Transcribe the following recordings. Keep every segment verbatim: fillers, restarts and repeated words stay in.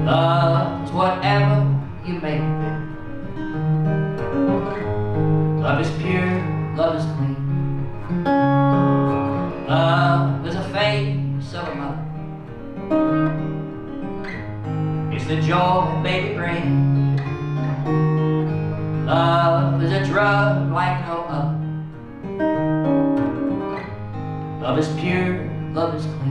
Love is whatever you make it. Love is pure, love is clean. Love is a face of a mother. It's the joy baby brings. Love is a drug like no other. Love is pure, love is clean.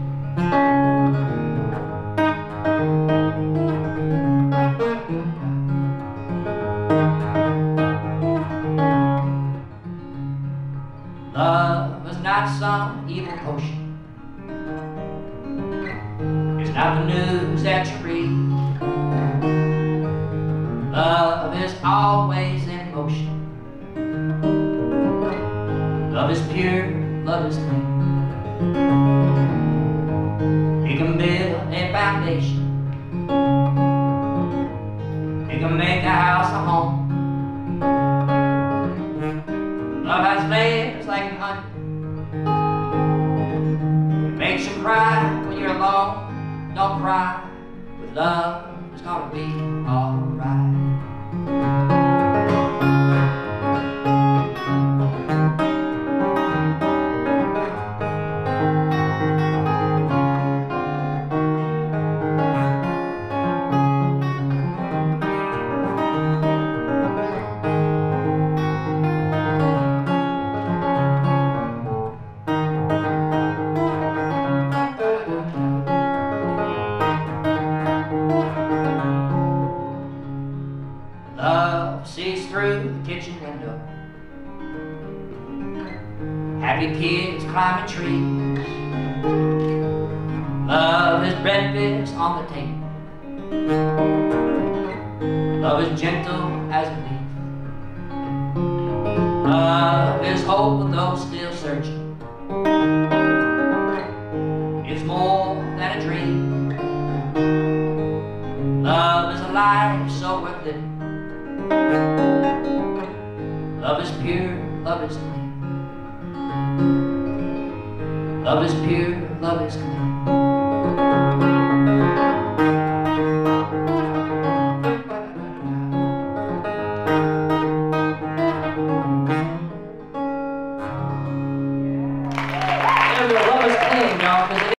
Love is not some evil potion. It's not the news that you read. Love is always in motion. Love is pure, love is clean. It can build a foundation. It can make a house a home. Love has layers like an onion. It makes you cry when you're alone. Don't cry, with love it's gonna be alright. Love sees through the kitchen window. Happy kids climbing trees. Love is breakfast on the table. Love is gentle as a leaf. Love is hope though still searching. It's more than a dream. Love is a life so worth living. Love is pure, love is clean. Love is pure, love is clean. Yeah.